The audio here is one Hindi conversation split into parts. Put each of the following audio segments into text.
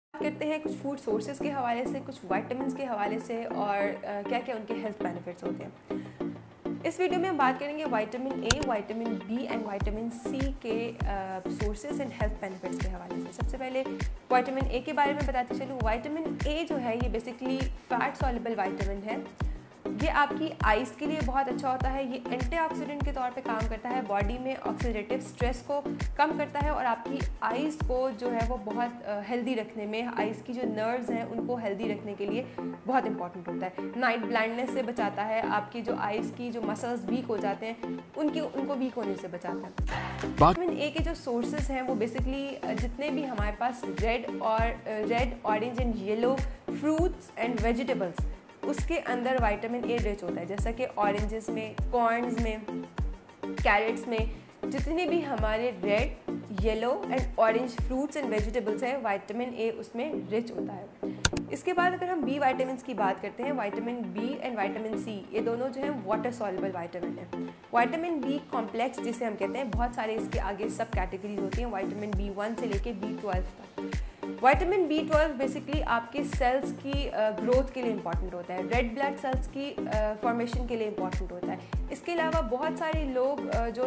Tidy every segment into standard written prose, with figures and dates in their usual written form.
करते हैं कुछ फूड सोर्सेज के हवाले से, कुछ विटामिन्स के हवाले से और क्या क्या उनके हेल्थ बेनिफिट्स होते हैं। इस वीडियो में हम बात करेंगे vitamin A, vitamin B and vitamin C के सोर्सेज एंड हेल्थ बेनिफिट्स के हवाले से। सबसे पहले विटामिन ए के बारे में बताते चलूँ। विटामिन ए जो है ये बेसिकली फैट सॉल्युबल विटामिन है। ये आपकी आइज़ के लिए बहुत अच्छा होता है। ये एंटीऑक्सीडेंट के तौर पे काम करता है, बॉडी में ऑक्सीडेटिव स्ट्रेस को कम करता है और आपकी आइज़ को जो है वो बहुत हेल्दी रखने में, आइज़ की जो नर्व्स हैं उनको हेल्दी रखने के लिए बहुत इंपॉर्टेंट होता है। नाइट ब्लाइंडनेस से बचाता है, आपकी जो आइज़ की जो मसल्स वीक हो जाते हैं उनको वीक होने से बचाता है। विटामिन ए के जो सोर्सेज हैं वो बेसिकली जितने भी हमारे पास red, orange and yellow fruits and vegetables, उसके अंदर विटामिन ए रिच होता है। जैसा कि ऑरेंजेस में, कॉर्न्स में, कैरेट्स में, जितने भी हमारे red, yellow and orange fruits and vegetables हैं, विटामिन ए उसमें रिच होता है। इसके बाद अगर हम बी विटामिन्स की बात करते हैं, vitamin B and vitamin C, ये दोनों जो हैं वाटर सॉल्युबल विटामिन है। विटामिन बी कॉम्प्लेक्स जिसे हम कहते हैं, बहुत सारे इसके आगे सब कैटेगरीज होती हैं, विटामिन B1 से लेके B12 तक। विटामिन B12 बेसिकली आपके सेल्स की ग्रोथ के लिए इंपॉर्टेंट होता है, रेड ब्लड सेल्स की फॉर्मेशन के लिए इंपॉर्टेंट होता है। इसके अलावा बहुत सारे लोग जो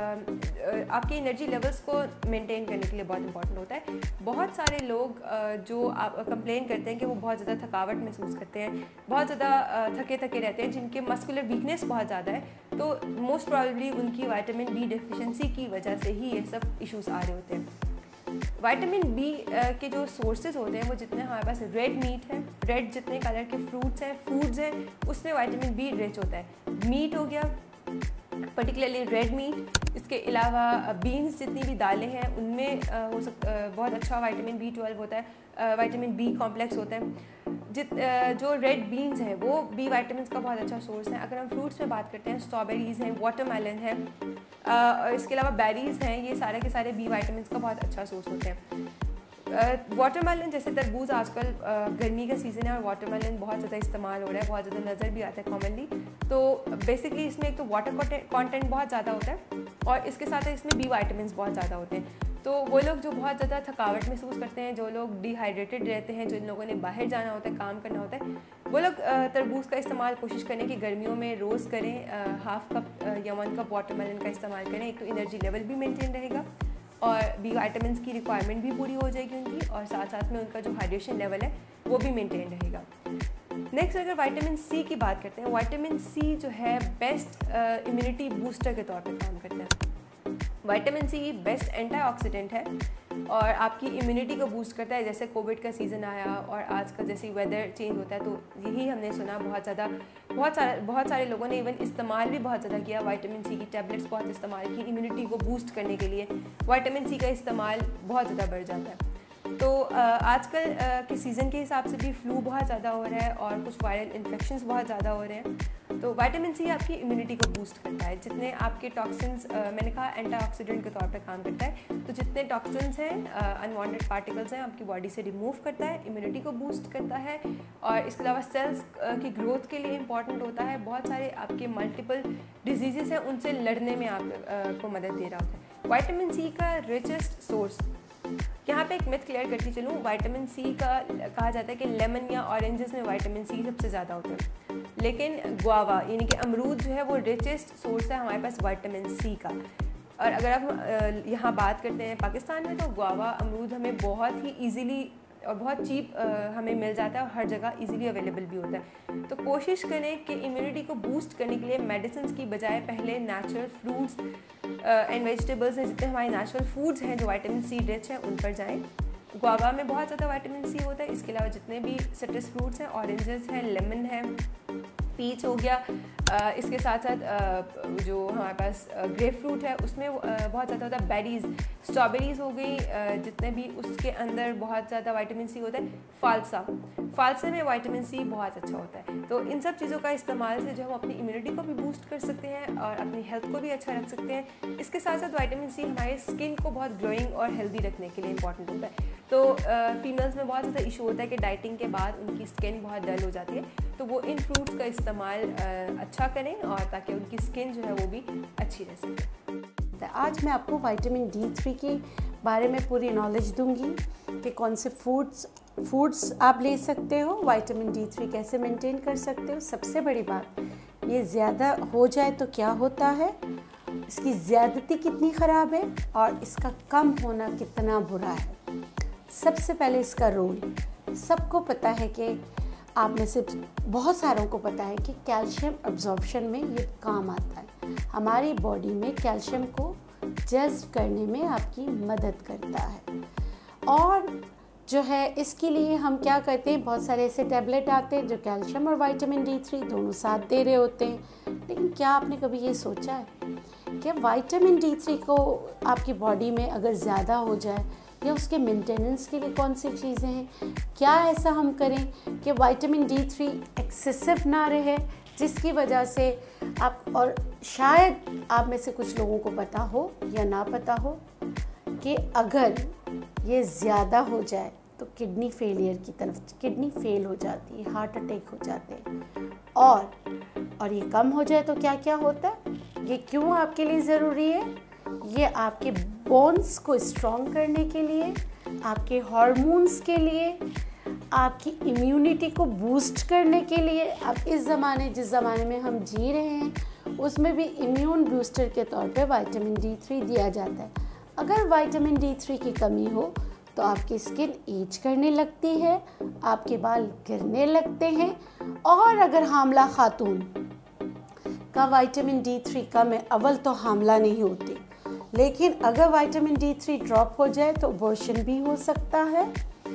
आपके एनर्जी लेवल्स को मेंटेन करने के लिए बहुत इंपॉर्टेंट होता है। बहुत सारे लोग जो आप कंप्लेन करते हैं कि वो बहुत ज़्यादा थकावट महसूस करते हैं, बहुत ज़्यादा थके थके रहते हैं, जिनके मस्कुलर वीकनेस बहुत ज़्यादा है, तो मोस्ट प्रॉबेबली उनकी विटामिन बी डेफिशिएंसी की वजह से ही ये सब इश्यूज आ रहे होते हैं। विटामिन बी के जो सोर्सेज होते हैं वो जितने हमारे पास रेड मीट है, रेड जितने कलर के फ्रूट्स हैं, फूड्स हैं, उसमें विटामिन बी रिच होता है। मीट हो गया, पर्टिकुलरली रेड मीट, इसके अलावा बीन्स जितनी भी दालें हैं उनमें बहुत अच्छा विटामिन B12 होता है, विटामिन बी कॉम्प्लेक्स होता है। जो रेड बीन्स हैं वो बी विटामिन का बहुत अच्छा सोर्स है। अगर हम फ्रूट्स में बात करते हैं, स्ट्रॉबेरीज़ हैं, वाटरमेलन है, और इसके अलावा बेरीज़ हैं, ये सारे के सारे बी विटामिन का बहुत अच्छा सोर्स होते हैं। वाटरमेलन जैसे तरबूज आजकल गर्मी का सीज़न है और वाटरमेलन बहुत ज़्यादा इस्तेमाल हो रहा है, बहुत ज़्यादा नज़र भी आता है कॉमनली। तो बेसिकली इसमें एक तो वाटर कंटेंट बहुत ज़्यादा होता है और इसके साथ इसमें बी विटामिन बहुत ज़्यादा होते हैं। तो वो लोग जो बहुत ज़्यादा थकावट महसूस करते हैं, जो लोग डिहाइड्रेटेड रहते हैं, जिन लोगों ने बाहर जाना होता है, काम करना होता है, वो लोग तरबूज का इस्तेमाल कोशिश करें कि गर्मियों में रोज़ करें। हाफ कप या 1 कप वाटरमेलन का इस्तेमाल करें। एक तो एनर्जी लेवल भी मेंटेन रहेगा और बी विटामिन की रिक्वायरमेंट भी पूरी हो जाएगी उनकी, और साथ साथ में उनका जो हाइड्रेशन लेवल है वो भी मेंटेन रहेगा। नेक्स्ट अगर विटामिन सी की बात करते हैं, विटामिन सी जो है बेस्ट इम्यूनिटी बूस्टर के तौर पे काम करता है। विटामिन सी बेस्ट एंटीऑक्सीडेंट है और आपकी इम्यूनिटी को बूस्ट करता है। जैसे कोविड का सीज़न आया और आजकल जैसे वेदर चेंज होता है तो यही हमने सुना बहुत सारे लोगों ने इवन इस्तेमाल भी बहुत ज़्यादा किया, विटामिन सी की टैबलेट्स बहुत इस्तेमाल की इम्यूनिटी को बूस्ट करने के लिए। विटामिन सी का इस्तेमाल बहुत ज़्यादा बढ़ जाता है। तो आजकल के सीज़न के हिसाब से भी फ्लू बहुत ज़्यादा हो रहा है और कुछ वायरल इन्फेक्शंस बहुत ज़्यादा हो रहे हैं। तो विटामिन सी आपकी इम्यूनिटी को बूस्ट करता है। जितने आपके टॉक्सिन्स, मैंने कहा एंटीऑक्सीडेंट के तौर पर काम करता है, तो जितने टॉक्सिन्स हैं, अनवांटेड पार्टिकल्स हैं, आपकी बॉडी से रिमूव करता है, इम्यूनिटी को बूस्ट करता है और इसके अलावा सेल्स की ग्रोथ के लिए इंपॉर्टेंट होता है। बहुत सारे आपके मल्टीपल डिजीज़ हैं उनसे लड़ने में आपको मदद दे रहा होता है। विटामिन सी का रिचेस्ट सोर्स, यहाँ पे एक मिथ क्लियर करती चलूँ, विटामिन सी का कहा जाता है कि लेमन या ऑरेंजेस में विटामिन सी सबसे ज़्यादा होता है, लेकिन गुआवा यानी कि अमरूद जो है वो रिचेस्ट सोर्स है हमारे पास विटामिन सी का। और अगर आप यहाँ बात करते हैं पाकिस्तान में, तो गुआवा अमरूद हमें बहुत ही ईजीली और बहुत चीप हमें मिल जाता है और हर जगह इजीली अवेलेबल भी होता है। तो कोशिश करें कि इम्यूनिटी को बूस्ट करने के लिए मेडिसिन की बजाय पहले नेचुरल फ्रूट्स एंड वेजिटेबल्स हैं, जितने हमारे नेचुरल फूड्स हैं जो विटामिन सी रिच हैं उन पर जाएं। गुआवा में बहुत ज़्यादा विटामिन सी होता है। इसके अलावा जितने भी सिट्रस फ्रूट्स हैं, ऑरेंजेस हैं, लेमन है, पीच हो गया, इसके साथ साथ जो हमारे पास ग्रेप फ्रूट है उसमें बहुत ज़्यादा होता है। बेरीज़, स्ट्रॉबेरीज़ हो गई, जितने भी उसके अंदर बहुत ज़्यादा विटामिन सी होता है। फालसा में विटामिन सी बहुत अच्छा होता है। तो इन सब चीज़ों का इस्तेमाल से जो हम अपनी इम्यूनिटी को भी बूस्ट कर सकते हैं और अपनी हेल्थ को भी अच्छा रख सकते हैं। इसके साथ साथ विटामिन सी हमारे स्किन को बहुत ग्लोइंग और हेल्दी रखने के लिए इंपॉर्टेंट होता है। तो फीमेल्स में बहुत ज़्यादा इशू होता है कि डाइटिंग के बाद उनकी स्किन बहुत डल हो जाती है, तो वो इन फ्रूट्स का इस्तेमाल अच्छा करें और ताकि उनकी स्किन जो है वो भी अच्छी रह सके। आज मैं आपको विटामिन D3 के बारे में पूरी नॉलेज दूंगी कि कौन से फूड्स फूड्स आप ले सकते हो, विटामिन D3 कैसे मेंटेन कर सकते हो। सबसे बड़ी बात, ये ज़्यादा हो जाए तो क्या होता है, इसकी ज़्यादती कितनी ख़राब है और इसका कम होना कितना बुरा है। सबसे पहले इसका रोल सबको पता है कि आप में से बहुत सारों को पता है कि कैल्शियम अब्जॉर्प्शन में ये काम आता है। हमारी बॉडी में कैल्शियम को जज़्ब करने में आपकी मदद करता है। और जो है इसके लिए हम क्या करते हैं, बहुत सारे ऐसे टैबलेट आते हैं जो कैल्शियम और विटामिन D3 दोनों साथ दे रहे होते हैं। लेकिन क्या आपने कभी ये सोचा है कि विटामिन D3 को आपकी बॉडी में अगर ज़्यादा हो जाए या उसके मेंटेनेंस के लिए कौन सी चीज़ें हैं, क्या ऐसा हम करें कि विटामिन D3 एक्सेसिव ना रहे, जिसकी वजह से आप, और शायद आप में से कुछ लोगों को पता हो या ना पता हो कि अगर ये ज़्यादा हो जाए तो किडनी फेलियर की तरफ, किडनी फेल हो जाती है, हार्ट अटैक हो जाते हैं। और ये कम हो जाए तो क्या क्या होता है, ये क्यों आपके लिए ज़रूरी है, ये आपके बोन्स को स्ट्रॉन्ग करने के लिए, आपके हार्मोन्स के लिए, आपकी इम्यूनिटी को बूस्ट करने के लिए। अब जिस ज़माने में हम जी रहे हैं उसमें भी इम्यून बूस्टर के तौर पे विटामिन D3 दिया जाता है। अगर विटामिन D3 की कमी हो तो आपकी स्किन एज करने लगती है, आपके बाल गिरने लगते हैं। और अगर हामला खातून का विटामिन D3 कम है, अव्वल तो हामला नहीं होती, लेकिन अगर विटामिन D3 ड्रॉप हो जाए तो अबॉर्शन भी हो सकता है।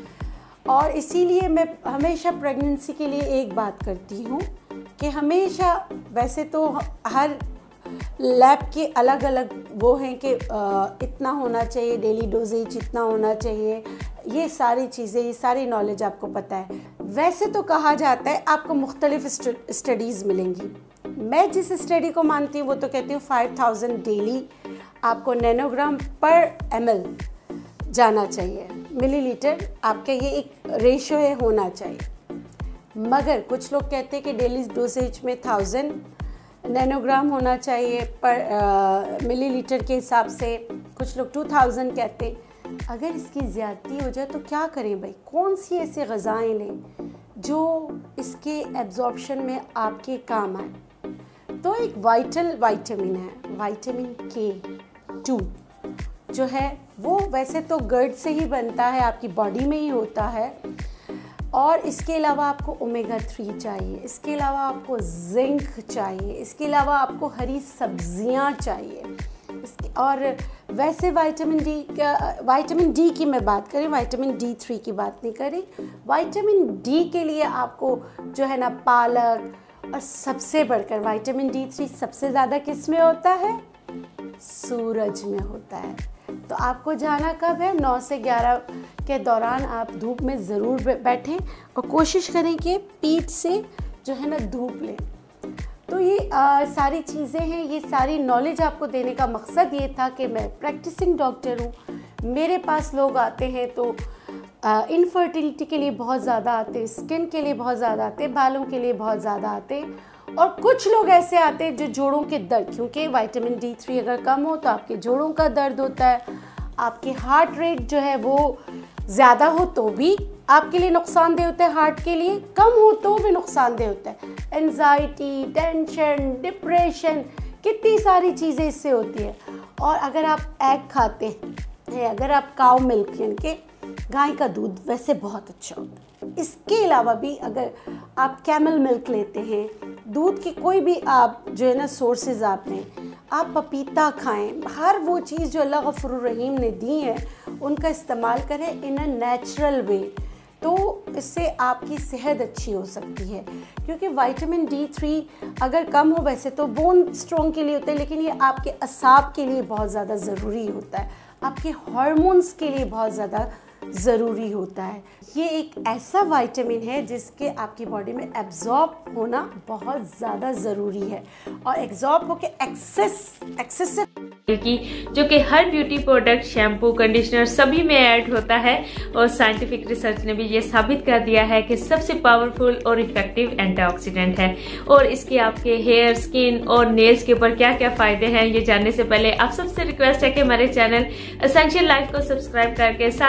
और इसीलिए मैं हमेशा प्रेगनेंसी के लिए एक बात करती हूँ कि हमेशा, वैसे तो हर लैब के अलग अलग वो हैं कि इतना होना चाहिए, डेली डोजेज इतना होना चाहिए, ये सारी चीज़ें, ये सारी नॉलेज आपको पता है। वैसे तो कहा जाता है आपको मुख्तलिफ स्टडीज़ मिलेंगी। मैं जिस स्टडी को मानती हूँ वो तो कहती हूँ 5000 डेली आपको नैनोग्राम पर ml जाना चाहिए, मिलीलीटर आपका ये एक रेशो है, होना चाहिए। मगर कुछ लोग कहते हैं कि डेली डोजेज में 1000 नैनोग्राम होना चाहिए पर मिलीलीटर के हिसाब से, कुछ लोग 2000 कहते हैं। अगर इसकी ज़्यादती हो जाए तो क्या करें भाई, कौन सी ऐसी ग़िज़ाएँ लें जो इसके एब्जॉर्प्शन में आपके काम आए। तो एक वाइटल विटामिन है, विटामिन K2 जो है वो वैसे तो गर्ड से ही बनता है, आपकी बॉडी में ही होता है। और इसके अलावा आपको ओमेगा 3 चाहिए, इसके अलावा आपको जिंक चाहिए, इसके अलावा आपको हरी सब्जियां चाहिए। और वैसे विटामिन डी की मैं बात करें, विटामिन D3 की बात नहीं करें। विटामिन D के लिए आपको जो है ना पालक, और सबसे बढ़कर विटामिन D3 सबसे ज़्यादा किस में होता है, सूरज में होता है। तो आपको जाना कब है, 9 से 11 के दौरान आप धूप में ज़रूर बैठें और कोशिश करें कि पीठ से जो है ना धूप लें। तो ये सारी चीज़ें हैं, ये सारी नॉलेज आपको देने का मकसद ये था कि मैं प्रैक्टिसिंग डॉक्टर हूँ, मेरे पास लोग आते हैं तो इनफर्टिलिटी के लिए बहुत ज़्यादा आते हैं, स्किन के लिए बहुत ज़्यादा आते हैं, बालों के लिए बहुत ज़्यादा आते हैं। और कुछ लोग ऐसे आते हैं जो जोड़ों के दर्द, क्योंकि विटामिन D3 अगर कम हो तो आपके जोड़ों का दर्द होता है, आपके हार्ट रेट जो है वो ज़्यादा हो तो भी आपके लिए नुकसानदेह होता है, हार्ट के लिए कम हो तो भी नुकसानदेह होता है। एंजाइटी, टेंशन, डिप्रेशन, कितनी सारी चीज़ें इससे होती है। और अगर आप एग खाते हैं, अगर आप काऊ मिल्क यानी कि गाय का दूध वैसे बहुत अच्छा होता है, इसके अलावा भी अगर आप कैमल मिल्क लेते हैं, दूध की कोई भी आप जो है ना सोर्सेज आप लें, आप पपीता खाएं, हर वो चीज़ जो अल्लाह गफूर रहीम ने दी है उनका इस्तेमाल करें इन अ नेचुरल वे, तो इससे आपकी सेहत अच्छी हो सकती है। क्योंकि विटामिन D3 अगर कम हो, वैसे तो बोन स्ट्रॉन्ग के लिए होता है, लेकिन ये आपके असाब के लिए बहुत ज़्यादा ज़रूरी होता है, आपके हार्मोन्स के लिए बहुत ज़्यादा ज़रूरी होता है। ये एक ऐसा विटामिन है जिसके आपकी बॉडी में एब्जॉर्ब होना बहुत ज़्यादा ज़रूरी है, और एब्जॉर्ब होके एक्सेसिव की जो कि हर ब्यूटी प्रोडक्ट, शैम्पू, कंडीशनर सभी में ऐड होता है। और साइंटिफिक रिसर्च ने भी ये साबित कर दिया है कि सबसे पावरफुल और इफेक्टिव एंटीऑक्सीडेंट है। और इसके आपके हेयर, स्किन और नेल्स के ऊपर क्या क्या फायदे हैं ये जानने से पहले आप सबसे रिक्वेस्ट है कि हमारे चैनल एसेंशियल लाइफ को सब्सक्राइब करके साथ में लगे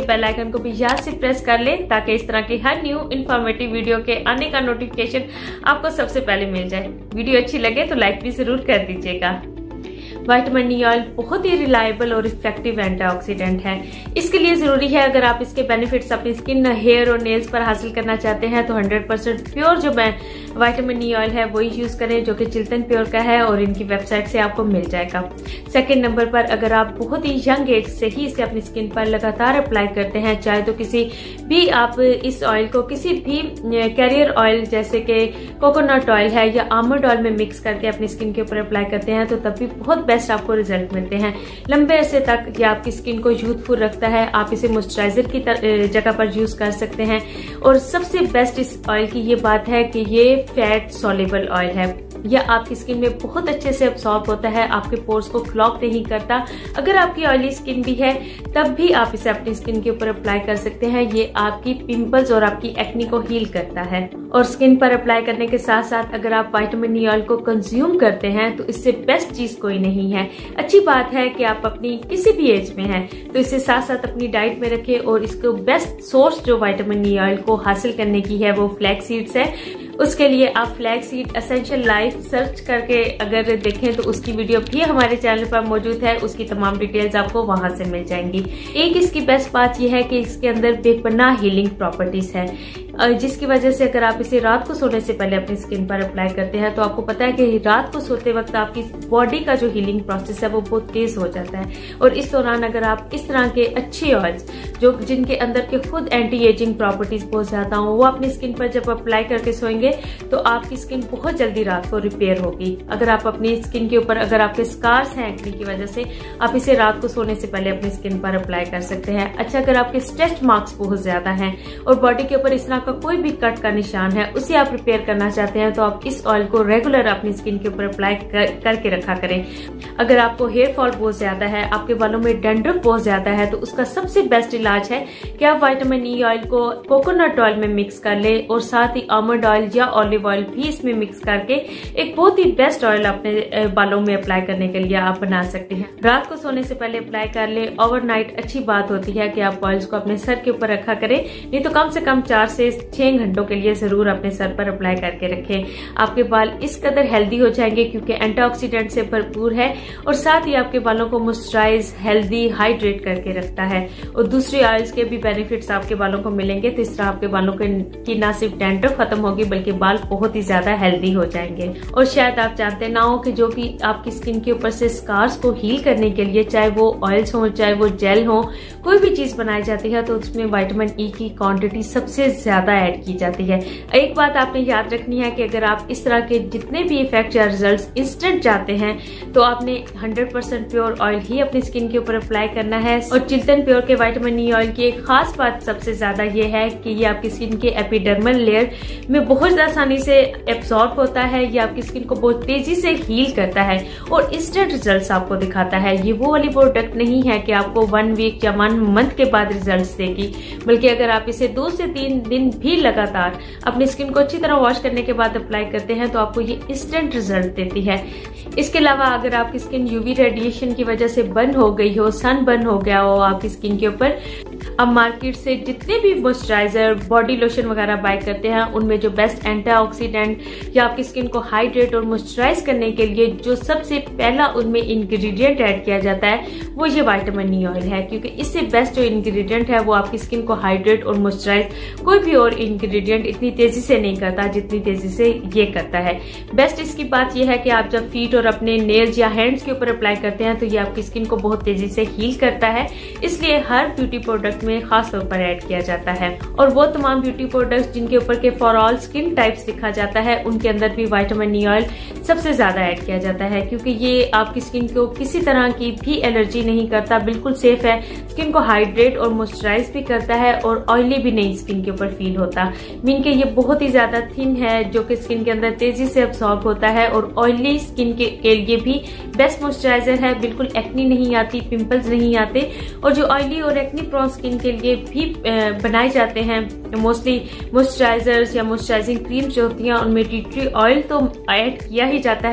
बेल आइकन को भी याद से प्रेस कर लें ताकि इस तरह की हर न्यू इन्फॉर्मेटिव वीडियो के आने का नोटिफिकेशन आपको सबसे पहले मिल जाए। वीडियो अच्छी लगे तो लाइक भी जरूर कर दीजिएगा। विटामिन ई ऑयल बहुत ही रिलायबल और इफेक्टिव एंटीऑक्सीडेंट है। इसके लिए जरूरी है अगर आप इसके बेनिफिट्स अपनी स्किन, हेयर और नेल्स पर हासिल करना चाहते हैं तो 100% प्योर जो विटामिन ई ऑयल है वही यूज करें जो कि चिल्तन प्योर का है और इनकी वेबसाइट से आपको मिल जाएगा। सेकेंड नंबर पर अगर आप बहुत ही यंग एज से ही इसे अपनी स्किन पर लगातार अप्लाई करते हैं, चाहे तो किसी भी आप इस ऑयल को किसी भी कैरियर ऑयल जैसे कि कोकोनट ऑयल है या आलमंड ऑयल में मिक्स करके अपनी स्किन के ऊपर अप्लाई करते हैं तो तब भी बहुत बेस्ट आपको रिजल्ट मिलते हैं। लंबे अरसे तक ये आपकी स्किन को यूथफुल रखता है। आप इसे मॉइस्चराइजर की जगह पर यूज कर सकते हैं और सबसे बेस्ट इस ऑयल की ये बात है कि ये फैट सॉल्युबल ऑयल है। यह आपकी स्किन में बहुत अच्छे से अब्सॉर्ब होता है, आपके पोर्स को क्लॉग नहीं करता। अगर आपकी ऑयली स्किन भी है तब भी आप इसे अपनी स्किन के ऊपर अप्लाई कर सकते हैं। ये आपकी पिंपल्स और आपकी एक्नी को हील करता है। और स्किन पर अप्लाई करने के साथ साथ अगर आप विटामिन ई ऑयल को कंज्यूम करते हैं तो इससे बेस्ट चीज कोई नहीं है। अच्छी बात है कि आप अपनी किसी भी एज में हैं तो इसे साथ साथ अपनी डाइट में रखें और इसको बेस्ट सोर्स जो विटामिन ई ऑयल को हासिल करने की है वो फ्लैक्स सीड्स है। उसके लिए आप flax seed essential life search करके अगर देखें तो उसकी वीडियो भी हमारे चैनल पर मौजूद है। उसकी तमाम डिटेल्स आपको वहां से मिल जाएंगी। एक इसकी बेस्ट बात यह है कि इसके अंदर बेपनाह हीलिंग प्रॉपर्टीज है, जिसकी वजह से अगर आप इसे रात को सोने से पहले अपनी स्किन पर अप्लाई करते हैं तो आपको पता है कि रात को सोते वक्त आपकी बॉडी का जो हीलिंग प्रोसेस है वो बहुत तेज हो जाता है। और इस दौरान अगर आप इस तरह के अच्छे ऑयल्स जो जिनके अंदर के खुद एंटी एजिंग प्रॉपर्टीज बहुत ज्यादा हो वो अपनी स्किन पर जब अप्लाई करके सोएंगे तो आपकी स्किन बहुत जल्दी रात को रिपेयर होगी। अगर आप अपनी स्किन के ऊपर अगर आपके स्कार्स हैं एक्ने की वजह से, आप इसे रात को सोने से पहले अपनी स्किन पर अप्लाई कर सकते हैं। अच्छा, अगर आपके स्ट्रेच मार्क्स बहुत ज्यादा हैं और बॉडी के ऊपर इस तरह का कोई भी कट का निशान है उसे आप रिपेयर करना चाहते हैं तो आप इस ऑयल को रेगुलर अपनी स्किन के ऊपर अप्लाई करके रखा करें। अगर आपको हेयर फॉल बहुत ज्यादा है, आपके बालों में डैंड्रफ बहुत ज्यादा है तो उसका सबसे बेस्ट इलाज है कि आप विटामिन ई ऑयल को कोकोनट ऑयल में मिक्स कर ले और साथ ही आलमंड ऑयल या ऑलिव ऑयल भी इसमें मिक्स करके एक बहुत ही बेस्ट ऑयल अपने बालों में अप्लाई करने के लिए आप बना सकते हैं। रात को सोने से पहले अप्लाई कर ले। ओवरनाइट अच्छी बात होती है कि आप ऑयल्स को अपने सर के ऊपर रखा करें, नहीं तो कम से कम 4 से 6 घंटों के लिए जरूर अपने सर पर अप्लाई करके रखें। आपके बाल इस कदर हेल्दी हो जाएंगे क्योंकि एंटीऑक्सीडेंट से भरपूर है और साथ ही आपके बालों को मॉइस्चराइज, हेल्दी, हाइड्रेट करके रखता है और दूसरे ऑयल्स के भी बेनिफिट्स आपके बालों को मिलेंगे। तो इस तरह आपके बालों की न सिर्फ डैंड्रफ खत्म होगी बल्कि बाल बहुत ही ज्यादा हेल्दी हो जाएंगे। और शायद आप जानते ना हो कि जो भी आपकी स्किन के ऊपर से स्कार्स को हील करने के लिए चाहे वो ऑयल्स हो चाहे वो जेल हो, कोई भी चीज बनाई जाती है तो उसमें विटामिन ई की क्वांटिटी सबसे ज्यादा ऐड की जाती है। एक बात आपने याद रखनी है कि अगर आप इस तरह के जितने भी इफेक्ट या रिजल्ट्स इंस्टेंट चाहते हैं तो आपने 100% प्योर ऑयल ही अपनी स्किन के ऊपर अप्लाई करना है। और चिल्तन प्योर के विटामिन ई ऑयल की एक खास बात सबसे ज्यादा ये है कि ये आपकी स्किन के एपिडर्मल लेयर में बहुत आसानी से एब्सॉर्ब होता है। ये आपकी स्किन को बहुत तेजी से हील करता है और इंस्टेंट रिजल्ट्स आपको दिखाता है। ये वो वाली प्रोडक्ट नहीं है कि आपको 1 वीक या 1 मंथ के बाद रिजल्ट्स देगी, बल्कि अगर आप इसे 2 से 3 दिन भी लगातार अपनी स्किन को अच्छी तरह वॉश करने के बाद अप्लाई करते हैं तो आपको ये इंस्टेंट रिजल्ट देती है। इसके अलावा अगर आपकी स्किन यूवी रेडिएशन की वजह से बर्न हो गई हो, सन बर्न हो गया हो आपकी स्किन के ऊपर, अब मार्केट से जितने भी मॉइस्चराइजर, बॉडी लोशन वगैरह बाय करते हैं उनमें जो बेस्ट एंटीऑक्सीडेंट या आपकी स्किन को हाइड्रेट और मॉइस्चराइज करने के लिए जो सबसे पहला उनमें इंग्रेडिएंट ऐड किया जाता है वो ये विटामिन ई ऑयल है, क्योंकि इससे बेस्ट जो इंग्रेडिएंट है वो आपकी स्किन को हाइड्रेट और मॉइस्चराइज कोई भी और इंग्रेडिएंट इतनी तेजी से नहीं करता जितनी तेजी से ये करता है। बेस्ट इसकी बात यह है कि आप जब फीट और अपने नेल्स या हैंड्स के ऊपर अप्लाई करते हैं तो ये आपकी स्किन को बहुत तेजी से हील करता है, इसलिए हर ब्यूटी प्रोडक्ट में खास तौर पर ऐड किया जाता है। और वो तमाम ब्यूटी प्रोडक्ट्स जिनके ऊपर के फॉर ऑल स्किन टाइप्स लिखा जाता है उनके अंदर भी विटामिन ई ऑयल सबसे ज्यादा ऐड किया जाता है, क्योंकि ये आपकी स्किन को किसी तरह की भी एलर्जी नहीं करता, बिल्कुल सेफ है, स्किन को हाइड्रेट और मॉइस्चराइज भी करता है और ऑयली भी नहीं स्किन के ऊपर फील होता। मीन के ये बहुत ही ज्यादा थिन है जो कि स्किन के अंदर तेजी से अब्सॉर्ब होता है और ऑयली स्किन के लिए भी बेस्ट मॉइस्चराइजर है। बिल्कुल एक्नी नहीं आती, पिंपल्स नहीं आते, और जो ऑयली और एक्नी प्रोन स्किन के लिए भी बनाए जाते हैं मोस्टली मॉइस्चराइजर्स या मॉइस्चराइजिंग क्रीम्स जो होती हैं उनमें टी ट्री ऑयल तो ऐड किया ही जाता है,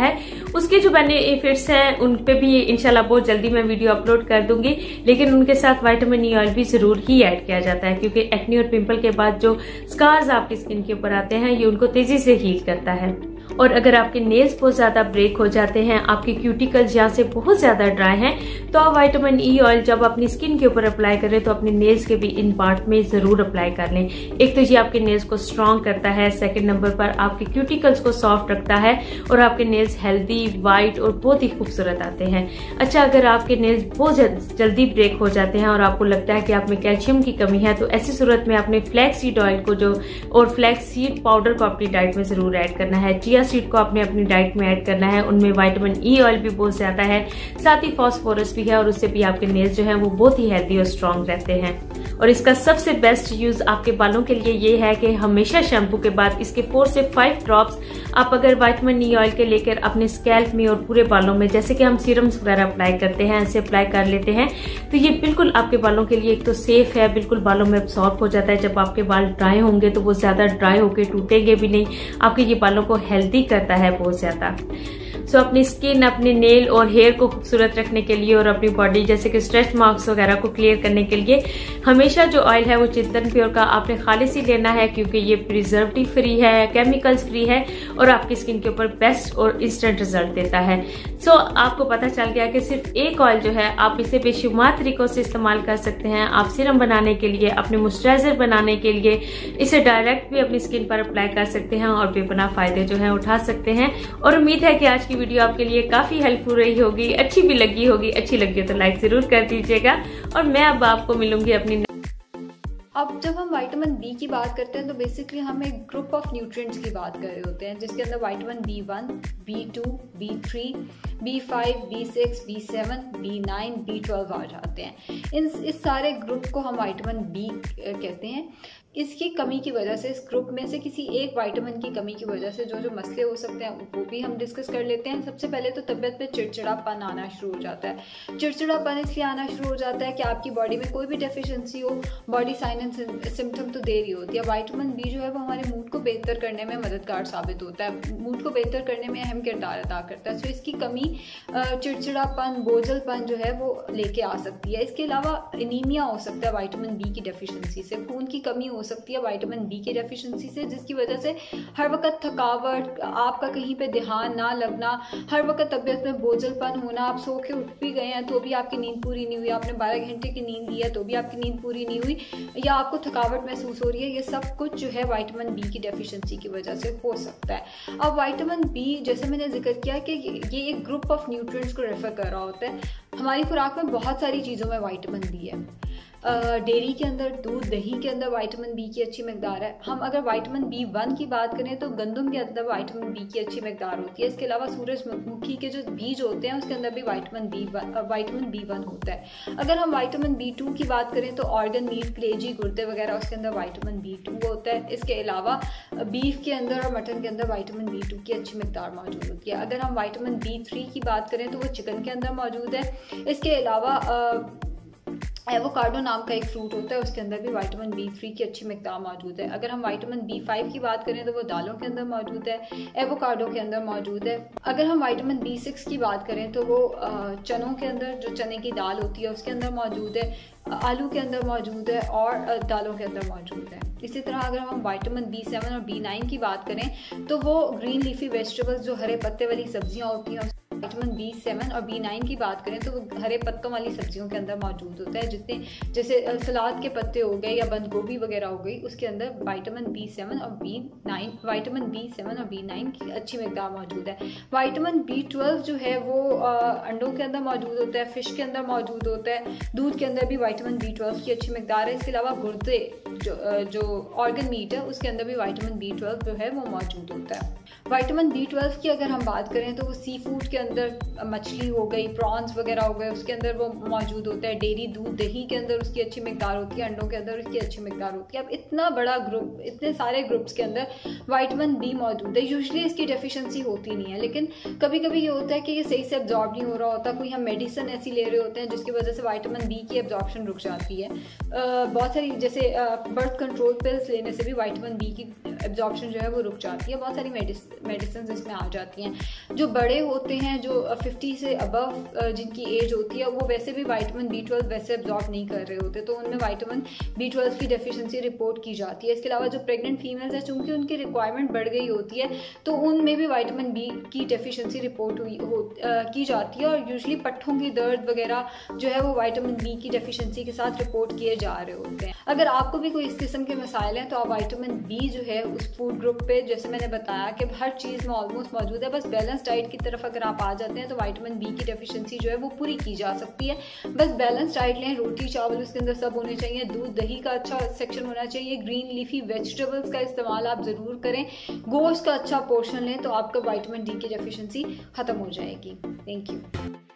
उसके जो बेनिफिट्स हैं उन पे भी इंशाल्लाह बहुत जल्दी मैं वीडियो अपलोड कर दूंगी, लेकिन उनके साथ विटामिन ई ऑयल भी जरूर ही ऐड किया जाता है, क्योंकि एक्ने और पिंपल के बाद जो स्कार्स आपकी स्किन के ऊपर आते हैं ये उनको तेजी से हील करता है। और अगर आपके नेल्स बहुत ज्यादा ब्रेक हो जाते हैं, आपके क्यूटिकल्स यहाँ से बहुत ज्यादा ड्राई हैं, तो आप विटामिन ई ऑयल जब अपनी स्किन के ऊपर अप्लाई करें तो अपने नेल्स के भी इन पार्ट में जरूर अप्लाई कर लें। एक तो ये आपके नेल्स को स्ट्रॉन्ग करता है, सेकंड नंबर पर आपके क्यूटिकल्स को सॉफ्ट रखता है और आपके नेल्स हेल्दी, वाइट और बहुत ही खूबसूरत आते हैं। अच्छा, अगर आपके नेल्स बहुत जल्दी ब्रेक हो जाते हैं और आपको लगता है कि आप में कैल्शियम की कमी है, तो ऐसी सूरत में आपने फ्लैक्स सीड ऑयल को और फ्लैक्स सीड पाउडर को अपनी डाइट में जरूर ऐड करना है। चिया सीड को आपने अपनी डाइट में ऐड करना है, उनमें विटामिन ई ऑयल भी बहुत ज्यादा है, साथ ही फास्फोरस भी है और उससे भी आपके नेल्स जो हैं वो बहुत ही हेल्दी और स्ट्रॉन्ग रहते हैं। और इसका सबसे बेस्ट यूज आपके बालों के लिए ये है कि हमेशा शैम्पू के बाद इसके 4 से 5 ड्रॉप्स आप अगर विटामिन ई ऑयल के लेकर अपने स्कैल्प में और पूरे बालों में, जैसे कि हम सीरम्स वगैरह अप्लाई करते हैं, ऐसे अप्लाई कर लेते हैं, तो ये बिल्कुल आपके बालों के लिए एक तो सेफ है, बिल्कुल बालों में अब्सॉर्ब हो जाता है। जब आपके बाल ड्राई होंगे तो वो ज्यादा ड्राई होकर टूटेंगे भी नहीं, आपके ये बालों को हेल्दी करता है बहुत ज्यादा। सो अपनी स्किन, अपने नेल और हेयर को खूबसूरत रखने के लिए और अपनी बॉडी जैसे कि स्ट्रेच मार्क्स वगैरह को क्लियर करने के लिए हमेशा जो ऑयल है वो चिंतन प्योर का आपने खालिस ही लेना है, क्योंकि ये प्रिजर्वेटिव फ्री है, केमिकल्स फ्री है और आपकी स्किन के ऊपर बेस्ट और इंस्टेंट रिजल्ट देता है। सो आपको पता चल गया कि सिर्फ एक ऑयल जो है आप इसे बेशुमार तरीकों से इस्तेमाल कर सकते हैं। आप सीरम बनाने के लिए, अपने मॉइस्चराइजर बनाने के लिए इसे डायरेक्ट भी अपनी स्किन पर अप्लाई कर सकते हैं और बेपनाह फायदे जो है उठा सकते हैं। और उम्मीद है कि आज की वीडियो आपके लिए काफी हेल्पफुल रही होगी, अच्छी भी लगी होगी। अच्छी लगी तो लाइक जरूर कर दीजिएगा और मैं अब आपको मिलूंगी अपनी। अब जब हम विटामिन बी की बात करते हैं तो बेसिकली हम एक ग्रुप ऑफ न्यूट्रिएंट्स की बात कर रहे होते हैं, जिसके अंदर vitamin B1, B2, B3, B5, B6, B7, B9, B12 आ जाते हैं। इस सारे ग्रुप को हम विटामिन बी कहते हैं। इसकी कमी की वजह से, इस ग्रुप में से किसी एक विटामिन की कमी की वजह से जो मसले हो सकते हैं वो भी हम डिस्कस कर लेते हैं। सबसे पहले तो तबीयत पे चिड़चिड़ापन आना शुरू हो जाता है। चिड़चिड़ापन इसलिए आना शुरू हो जाता है कि आपकी बॉडी में कोई भी डेफिशिएंसी हो, बॉडी साइन एंड सिम्टम तो दे रही होती है। विटामिन बी जो है वो हमारे मूड को बेहतर करने में मददगार साबित होता है, मूड को बेहतर करने में अहम किरदार अदा करता है। सो इसकी कमी चिड़चिड़ापन, बोझलपन जो है वो लेके आ सकती है। इसके अलावा एनीमिया हो सकता है विटामिन बी की डेफिशिएंसी से, खून की कमी हो सकती है विटामिन बी की डेफिशिएंसी से, जिसकी वजह से हर वक्त थकावट, आपका कहीं पे ध्यान ना लगना, हर वक्त तबीयत में बोझलपन होना, आप सो के उठ भी गए हैं तो भी आपकी नींद पूरी नहीं हुई, आपने 12 घंटे की नींद ली है तो भी आपकी नींद पूरी नहीं हुई, या आपको थकावट महसूस हो रही है, ये सब कुछ जो है विटामिन बी की डेफिशिएंसी की वजह से हो सकता है। अब विटामिन बी, जैसे मैंने जिक्र किया कि ये एक ग्रुप ऑफ न्यूट्रिएंट्स को रेफर कर रहा होता है। हमारी खुराक में बहुत सारी चीज़ों में विटामिन बी है। डेयरी के अंदर, दूध, दही के अंदर विटामिन बी की अच्छी मकदार है। हम अगर विटामिन B1 की बात करें तो गंदम के अंदर विटामिन बी की अच्छी मकदार होती है। इसके अलावा सूरजमुखी के जो बीज होते हैं उसके अंदर भी विटामिन B1 होता है। अगर हम विटामिन B2 की बात करें तो ऑर्गन मीट, कलेजी, गुर्दे वगैरह, उसके अंदर विटामिन B2 होता है। इसके अलावा बीफ के अंदर और मटन के अंदर विटामिन B2 की अच्छी मकदार मौजूद होती है। अगर हम विटामिन B3 की बात करें तो वो चिकन के अंदर मौजूद है। इसके अलावा एवोकाडो नाम का एक फ्रूट होता है, उसके अंदर भी विटामिन B3 की अच्छी मिकदार मौजूद है। अगर हम विटामिन B5 की बात करें तो वो दालों के अंदर मौजूद है, एवोकाडो के अंदर मौजूद है। अगर हम विटामिन B6 की बात करें तो वो चनों के अंदर, जो चने की दाल होती है उसके अंदर मौजूद है, आलू के अंदर मौजूद है और दालों के अंदर मौजूद है। इसी तरह अगर हम विटामिन B7 और B9 की बात करें तो वो ग्रीन लीफी वेजिटेबल्स, जो हरे पत्ते वाली सब्जियां होती हैं, विटामिन B7 और B9 की बात करें तो वो हरे पत्तों वाली सब्जियों के अंदर मौजूद होता है, जितने जैसे सलाद के पत्ते हो गए या बंद गोभी वगैरह हो गई, उसके अंदर विटामिन B7 और B9 की अच्छी मकदार मौजूद है। विटामिन B12 जो है वो अंडों के अंदर मौजूद होता है, फिश के अंदर मौजूद होता है, दूध के अंदर भी विटामिन B12 की अच्छी मकदार है। इसके अलावा गुर्दे, जो ऑर्गन मीट है, उसके अंदर भी विटामिन B12 जो है वो मौजूद होता है। विटामिन B12 की अगर हम बात करें तो वो सी फूड के अंदर अंदर मछली हो गई, प्रॉन्स वगैरह हो गए, उसके अंदर वो मौजूद होता है। डेयरी, दूध, दही के अंदर उसकी अच्छी मिकदार होती है, अंडों के अंदर उसकी अच्छी मिकदार होती है। अब इतना बड़ा ग्रुप, इतने सारे ग्रुप्स के अंदर विटामिन बी मौजूद है। यूजुअली इसकी डेफिशिएंसी होती नहीं है, लेकिन कभी कभी ये होता है कि ये सही से एब्जॉर्ब नहीं हो रहा होता, कोई हम मेडिसिन ऐसी ले रहे होते हैं जिसकी वजह से विटामिन बी की एब्जॉर्प्शन रुक जाती है। बहुत सारी जैसे बर्थ कंट्रोल पिल्स लेने से भी विटामिन बी की एब्जॉर्प्शन जो है वो रुक जाती है। बहुत सारी मेडिसिन इसमें आ जाती हैं। जो बड़े होते हैं, जो 50 से अबव जिनकी एज होती है, वो वैसे भी विटामिन B12 वैसे एब्जॉर्ब नहीं कर रहे होते, तो उनमें विटामिन B12 की डेफिशिएंसी रिपोर्ट की जाती है। इसके अलावा जो प्रेग्नेंट फीमेल्स हैं, चूंकि उनकी रिक्वायरमेंट बढ़ गई होती है, तो उनमें भी विटामिन बी की डेफिशिएंसी रिपोर्ट की जाती है। और यूजुअली पट्ठों की दर्द वगैरह जो है वो विटामिन बी की डेफिशिएंसी के साथ रिपोर्ट किए जा रहे होते हैं। अगर आपको भी कोई इस किस्म के मसाइल हैं, तो आप विटामिन बी जो है उस फूड ग्रुप पे, जैसे मैंने बताया कि हर चीज़ में ऑलमोस्ट मौजूद है, बस बैलेंस डाइट की तरफ अगर आप आ जाते हैं तो विटामिन बी की डेफिशिएंसी जो है वो पूरी की जा सकती है। बस बैलेंस डाइट लें, रोटी चावल उसके अंदर सब होने चाहिए, दूध दही का अच्छा सेक्शन होना चाहिए, ग्रीन लीफी वेजिटेबल्स का इस्तेमाल आप ज़रूर करें, गोश्त का अच्छा पोर्शन लें, तो आपका विटामिन डी की डेफिशिएंसी ख़त्म हो जाएगी। Thank you.